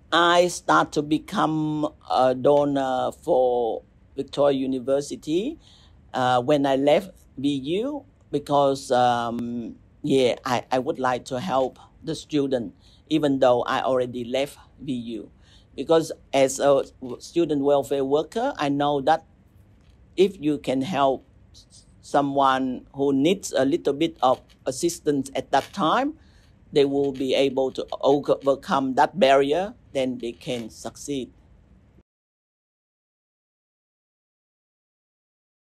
I start to become a donor for Victoria University when I left VU because yeah, I would like to help the student even though I already left VU, because as a student welfare worker I know that if you can help someone who needs a little bit of assistance at that time, they will be able to overcome that barrier, then they can succeed.